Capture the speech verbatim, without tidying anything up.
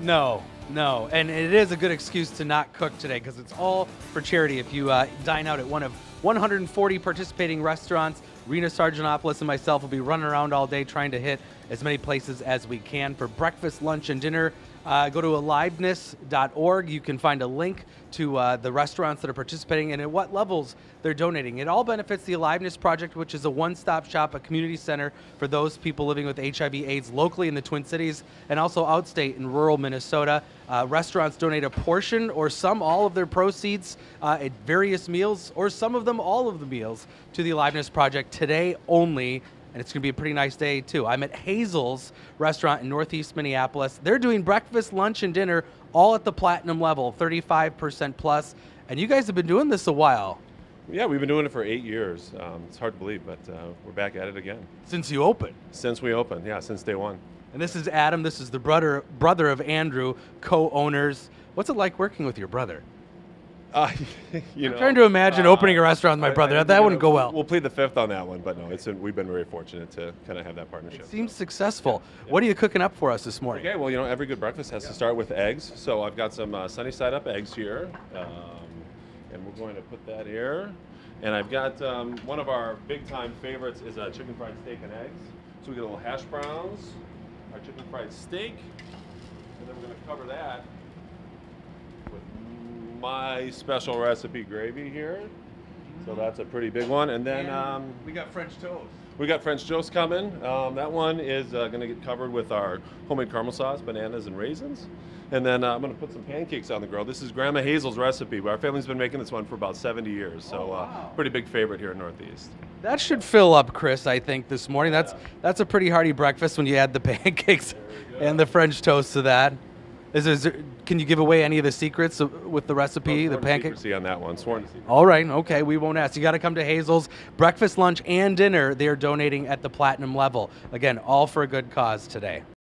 No, no. And it is a good excuse to not cook today because it's all for charity. If you uh, dine out at one of one hundred forty participating restaurants, Rena Sargentopoulos and myself will be running around all day trying to hit as many places as we can for breakfast, lunch, and dinner. Uh, go to aliveness dot org. You can find a link to uh, the restaurants that are participating and at what levels they're donating. It all benefits the Aliveness Project, which is a one-stop shop, a community center for those people living with H I V AIDS locally in the Twin Cities and also outstate in rural Minnesota. Uh, restaurants donate a portion or some, all of their proceeds uh, at various meals, or some of them all of the meals, to the Aliveness Project today only. And it's going to be a pretty nice day, too. I'm at Hazel's restaurant in Northeast Minneapolis. They're doing breakfast, lunch, and dinner all at the platinum level, thirty-five percent plus. And you guys have been doing this a while. Yeah, we've been doing it for eight years. Um, it's hard to believe, but uh, we're back at it again. Since you opened? Since we opened, yeah, since day one. And this is Adam. This is the brother, brother of Andrew, co-owners. What's it like working with your brother? Uh, you I'm know, trying to imagine uh, opening a restaurant with my brother. I, I, that wouldn't know, go well. We'll plead the fifth on that one, but no, it's we've been very fortunate to kind of have that partnership. It seems so. successful. Yeah, yeah. What are you cooking up for us this morning? Okay, well, you know, every good breakfast has yeah. to start with eggs. So I've got some uh, sunny side up eggs here, um, and we're going to put that here. And I've got um, one of our big time favorites is a chicken fried steak and eggs. So we get a little hash browns, our chicken fried steak, and then we're going to cover that with my special recipe gravy here. So that's a pretty big one. And then um, we got French toast. We got French toast coming. Um, that one is uh, going to get covered with our homemade caramel sauce, bananas, and raisins. And then uh, I'm going to put some pancakes on the grill. This is Grandma Hazel's recipe. Our family's been making this one for about seventy years. So oh, wow. uh, pretty big favorite here in Northeast. That should fill up, Chris, I think, this morning. That's, Yeah. that's a pretty hearty breakfast when you add the pancakes and the French toast to that. Is there, is there, can you give away any of the secrets with the recipe, the pancakes? See on that one. Sworn to secrecy. All right, okay, we won't ask. You got to come to Hazel's. Breakfast, lunch, and dinner, they are donating at the platinum level. Again, all for a good cause today.